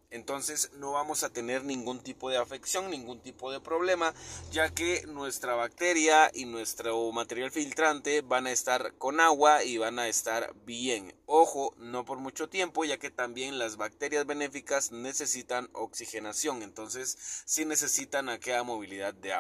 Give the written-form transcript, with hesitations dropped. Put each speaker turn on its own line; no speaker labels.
Entonces no vamos a tener ningún tipo de afección, ningún tipo de problema, ya que nuestra bacteria y nuestro material filtrante van a estar con agua y van a estar bien. Ojo, no por mucho tiempo, ya que también las bacterias benéficas necesitan oxigenación, entonces sí necesitan aquella movilidad de agua.